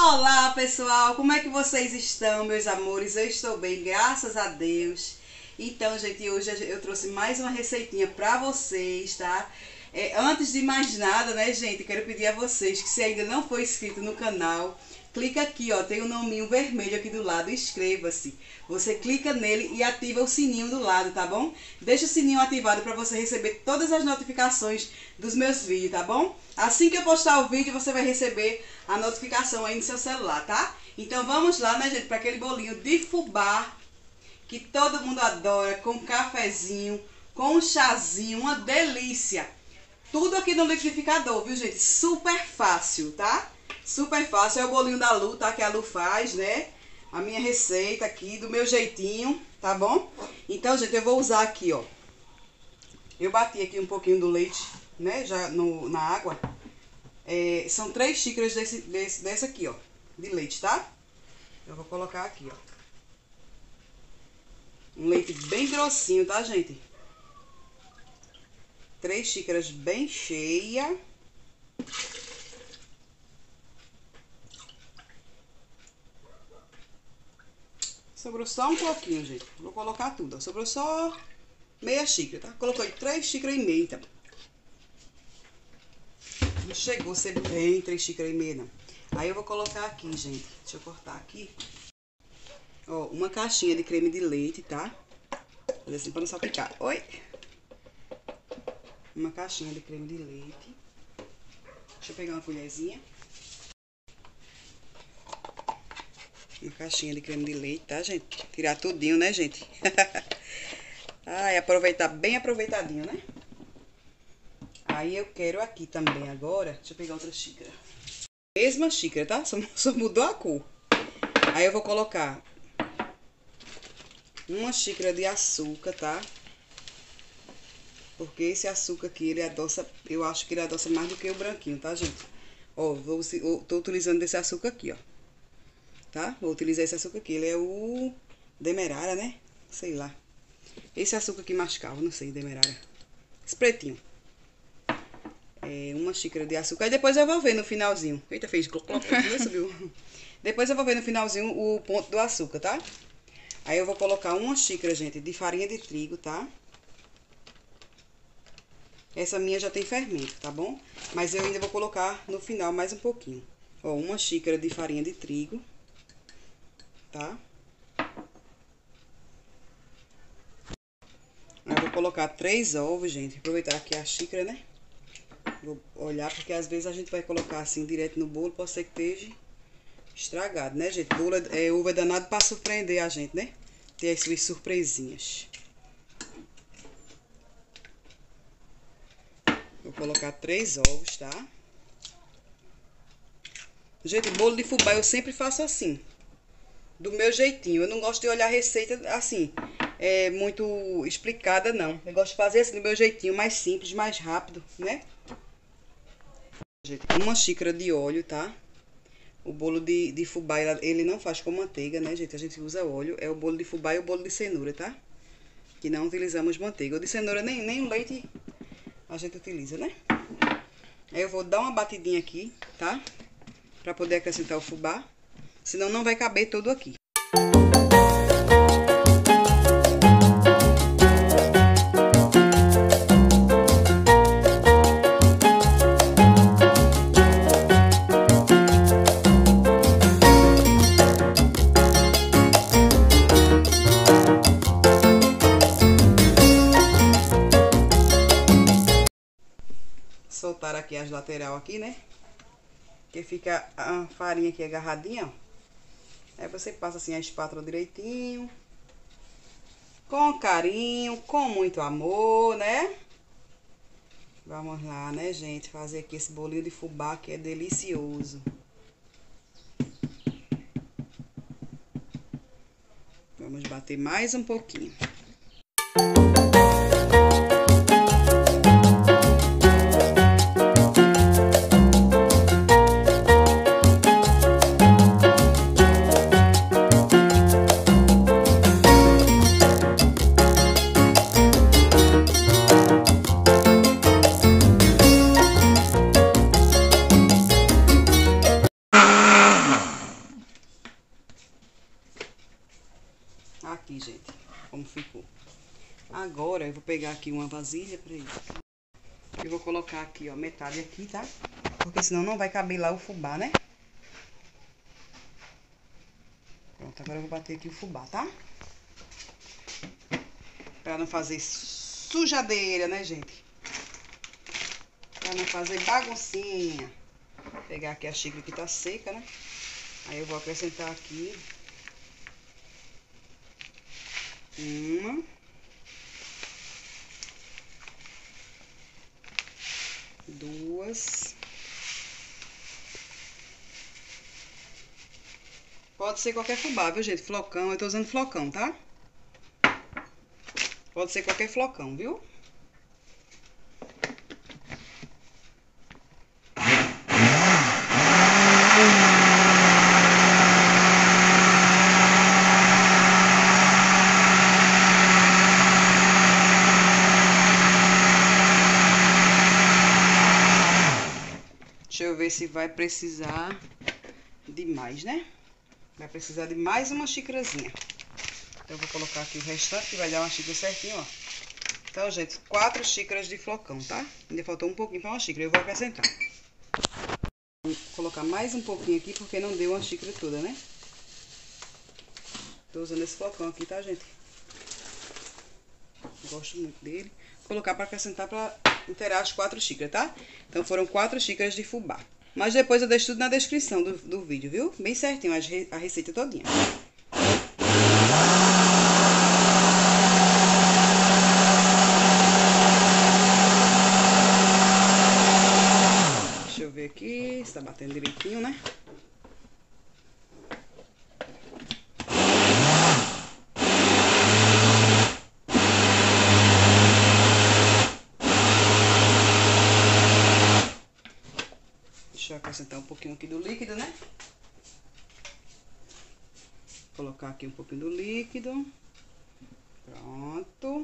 Olá pessoal, como é que vocês estão, meus amores? Eu estou bem, graças a Deus. Então, gente, hoje eu trouxe mais uma receitinha pra vocês, tá? Antes de mais nada, né, gente, quero pedir a vocês que se ainda não for inscrito no canal, clica aqui, ó, tem um nominho vermelho aqui do lado, inscreva-se. Você clica nele e ativa o sininho do lado, tá bom? Deixa o sininho ativado para você receber todas as notificações dos meus vídeos, tá bom? Assim que eu postar o vídeo, você vai receber a notificação aí no seu celular, tá? Então vamos lá, né, gente, para aquele bolinho de fubá que todo mundo adora, com cafezinho, com um chazinho, uma delícia. Tudo aqui no liquidificador, viu, gente? Super fácil, tá? Super fácil, é o bolinho da Lu, tá? Que a Lu faz, né? A minha receita aqui, do meu jeitinho, tá bom? Então, gente, eu vou usar aqui, ó. Eu bati aqui um pouquinho do leite, né? Já na água. São 3 xícaras desse aqui, ó. De leite, tá? Eu vou colocar aqui, ó. Um leite bem grossinho, tá, gente? 3 xícaras bem cheia. Sobrou só um pouquinho, gente. Vou colocar tudo, ó. Sobrou só meia xícara, tá? Colocou aí 3 xícaras e meia, então. Não chegou a ser bem 3 xícaras e meia, não. Aí eu vou colocar aqui, gente. Deixa eu cortar aqui. Ó, uma caixinha de creme de leite, tá? Fazer assim pra não salpicar. Oi! Uma caixinha de creme de leite. Deixa eu pegar uma colherzinha. Uma caixinha de creme de leite, tá, gente? Tirar tudinho, né, gente? Ai, aproveitar bem aproveitadinho, né? Aí eu quero aqui também agora... Deixa eu pegar outra xícara. Mesma xícara, tá? Só mudou a cor. Aí eu vou colocar uma xícara de açúcar, tá? Porque esse açúcar aqui, ele adoça... Eu acho que ele adoça mais do que o branquinho, tá, gente? Ó, tô utilizando desse açúcar aqui, ó. Tá? Vou utilizar esse açúcar aqui. Ele é o demerara, né? Sei lá. Esse açúcar aqui mascavo, não sei, demerara. Esse pretinho. Uma xícara de açúcar. Aí depois eu vou ver no finalzinho. Eita, fez subiu. Depois eu vou ver no finalzinho o ponto do açúcar, tá? Aí eu vou colocar uma xícara, gente, de farinha de trigo, tá? Essa minha já tem fermento, tá bom? Mas eu ainda vou colocar no final mais um pouquinho. Ó, uma xícara de farinha de trigo. Tá? Aí eu vou colocar 3 ovos, gente. Aproveitar aqui a xícara, né? Vou olhar, porque às vezes a gente vai colocar assim direto no bolo. Pode ser que esteja estragado, né, gente? Bolo ovo é danado pra surpreender a gente, né? Ter as suas surpresinhas. Vou colocar 3 ovos, tá? Gente, bolo de fubá eu sempre faço assim. Do meu jeitinho. Eu não gosto de olhar a receita assim, muito explicada, não. Eu gosto de fazer assim do meu jeitinho, mais simples, mais rápido, né? Gente, uma xícara de óleo, tá? O bolo de fubá, ele não faz com manteiga, né, gente? A gente usa óleo. É o bolo de fubá e o bolo de cenoura, tá? Que não utilizamos manteiga. O de cenoura nem o leite a gente utiliza, né? Aí eu vou dar uma batidinha aqui, tá? Pra poder acrescentar o fubá. Senão não vai caber todo aqui. Soltar aqui as laterais aqui, né? Que fica a farinha aqui agarradinha, ó. Aí você passa assim a espátula direitinho. Com carinho, com muito amor, né? Vamos lá, né, gente? Fazer aqui esse bolinho de fubá que é delicioso. Vamos bater mais um pouquinho. como ficou. Agora eu vou pegar aqui uma vasilha, peraí. Eu vou colocar aqui, ó, metade aqui, tá? Porque senão não vai caber lá o fubá, né? Pronto, agora eu vou bater aqui o fubá, tá? Pra não fazer sujadeira, né, gente? Pra não fazer baguncinha. Vou pegar aqui a xícara que tá seca, né? Aí eu vou acrescentar aqui uma, duas. Pode ser qualquer fubá, viu, gente? Flocão, eu tô usando flocão, tá? Pode ser qualquer flocão, viu? Deixa eu ver se vai precisar de mais, né? Vai precisar de mais uma xícarazinha. Então, eu vou colocar aqui o restante, que vai dar uma xícara certinho, ó. Então, gente, 4 xícaras de flocão, tá? Ainda faltou um pouquinho para uma xícara, eu vou acrescentar. Vou colocar mais um pouquinho aqui, porque não deu uma xícara toda, né? Tô usando esse flocão aqui, tá, gente? Gosto muito dele. Vou colocar para acrescentar para inteirar as 4 xícaras, tá? Então, foram 4 xícaras de fubá. Mas depois eu deixo tudo na descrição do vídeo, viu? Bem certinho, a receita todinha. Deixa eu ver aqui se tá batendo direitinho, né? Deixa eu acrescentar um pouquinho aqui do líquido, né? Vou colocar aqui um pouquinho do líquido. Pronto.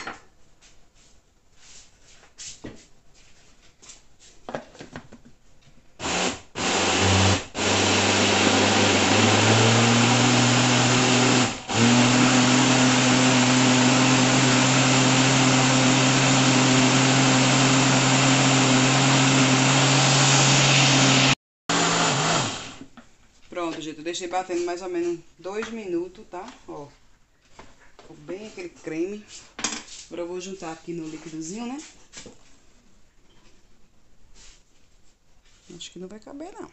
Pronto, gente, eu deixei batendo mais ou menos 2 minutos, tá? Ó, ficou bem aquele creme. Agora eu vou juntar aqui no líquidozinho, né? Acho que não vai caber, não.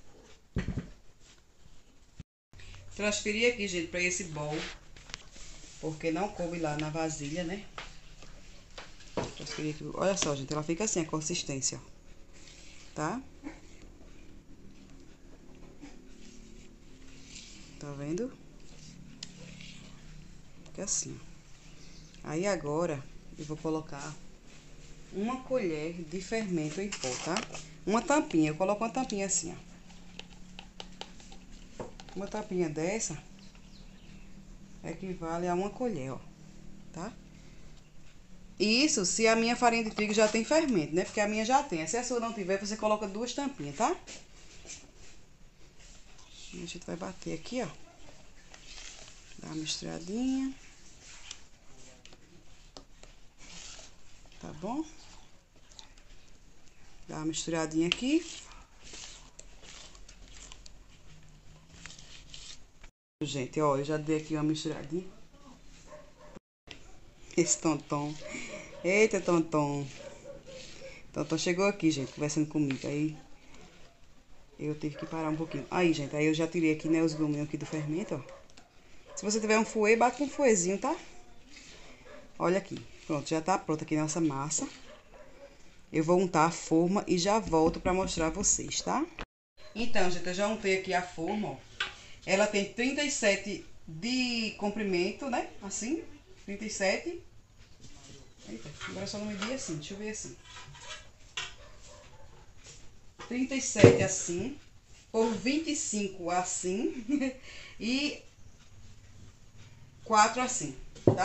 Transferi aqui, gente, pra esse bowl, porque não coube lá na vasilha, né? Transferi aqui. Olha só, gente, ela fica assim, a consistência, ó. Tá? Tá vendo? Fica assim. Aí agora eu vou colocar uma colher de fermento em pó, tá? Uma tampinha, eu coloco uma tampinha assim, ó. Uma tampinha dessa equivale a uma colher, ó. Tá? Isso se a minha farinha de trigo já tem fermento, né? Porque a minha já tem. Se a sua não tiver, você coloca 2 tampinhas, tá? A gente vai bater aqui, ó. Dá uma misturadinha. Tá bom? Dá uma misturadinha aqui. Gente, ó, eu já dei aqui uma misturadinha. Esse Tonton. Eita, Tonton. Tonton chegou aqui, gente, conversando comigo. Aí eu tive que parar um pouquinho. Aí, gente, aí eu já tirei aqui, né, os gominhos aqui do fermento, ó. Se você tiver um fouet, bate com um fouetzinho, tá? Olha aqui. Pronto, já tá pronta aqui nossa massa. Eu vou untar a forma e já volto pra mostrar a vocês, tá? Então, gente, eu já untei aqui a forma, ó. Ela tem 37 de comprimento, né? Assim, 37. Eita, agora só não medir assim, deixa eu ver assim. 37 assim, por 25 assim e 4 assim, tá?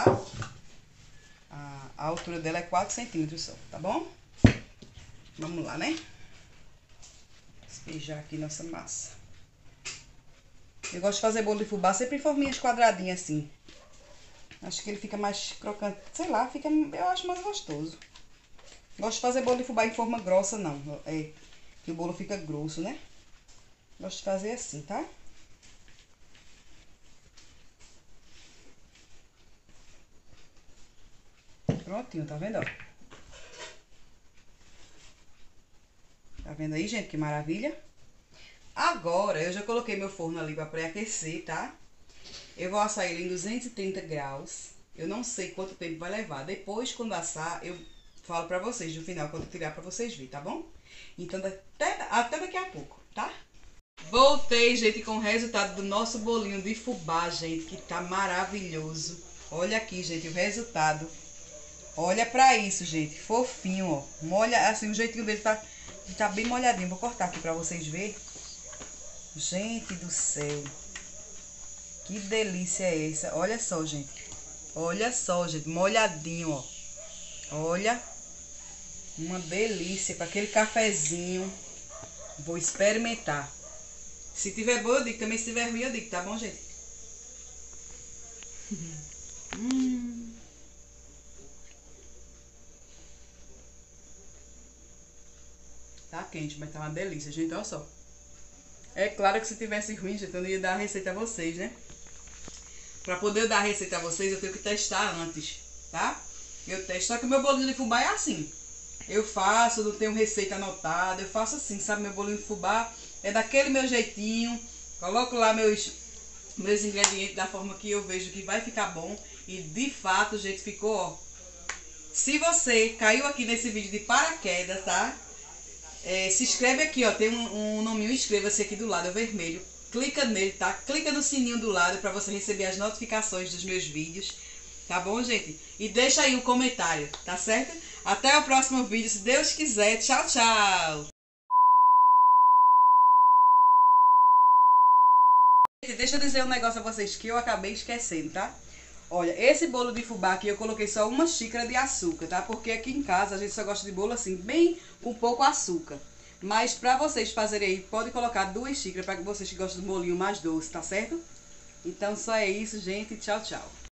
A altura dela é 4 centímetros só, tá bom? Vamos lá, né? Despejar aqui nossa massa. Eu gosto de fazer bolo de fubá sempre em forminhas quadradinhas assim. Acho que ele fica mais crocante, sei lá, fica, eu acho mais gostoso. Gosto de fazer bolo de fubá em forma grossa, não. É, que o bolo fica grosso, né? Gosto de fazer assim, tá? Prontinho, tá vendo, ó? Tá vendo aí, gente, que maravilha? Agora, eu já coloquei meu forno ali pra pré-aquecer, tá? Eu vou assar ele em 230 graus. Eu não sei quanto tempo vai levar. Depois, quando assar, eu falo pra vocês no final, quando tirar pra vocês verem, tá bom? Então, até daqui a pouco, tá? Voltei, gente, com o resultado do nosso bolinho de fubá, gente, que tá maravilhoso. Olha aqui, gente, o resultado. Olha pra isso, gente, fofinho, ó. Molha, assim, o jeitinho dele tá bem molhadinho. Vou cortar aqui pra vocês verem. Gente do céu. Que delícia é essa? Olha só, gente. Olha só, gente, molhadinho, ó. Olha. Uma delícia para aquele cafezinho. Vou experimentar. Se tiver bom, eu digo. Também se tiver ruim, eu digo. Tá bom, gente? Tá quente, mas tá uma delícia, gente. Olha só. É claro que se tivesse ruim, gente, eu não ia dar a receita a vocês, né? Pra poder dar a receita a vocês, eu tenho que testar antes, tá? Eu testo. Só que o meu bolinho de fubá é assim. Eu faço, não tenho receita anotada. Eu faço assim, sabe? Meu bolinho de fubá é daquele meu jeitinho. Coloco lá meus ingredientes da forma que eu vejo que vai ficar bom. E de fato, gente, ficou, ó. Se você caiu aqui nesse vídeo de paraquedas, tá? Se inscreve aqui, ó. Tem um nominho, inscreva-se aqui do lado, é vermelho. Clica nele, tá? Clica no sininho do lado para você receber as notificações dos meus vídeos. Tá bom, gente? E deixa aí um comentário, tá certo? Até o próximo vídeo, se Deus quiser. Tchau, tchau! Deixa eu dizer um negócio a vocês que eu acabei esquecendo, tá? Olha, esse bolo de fubá aqui eu coloquei só uma xícara de açúcar, tá? Porque aqui em casa a gente só gosta de bolo assim, bem com pouco açúcar. Mas pra vocês fazerem aí, pode colocar 2 xícaras para que vocês que gostam do bolinho mais doce, tá certo? Então só é isso, gente. Tchau, tchau.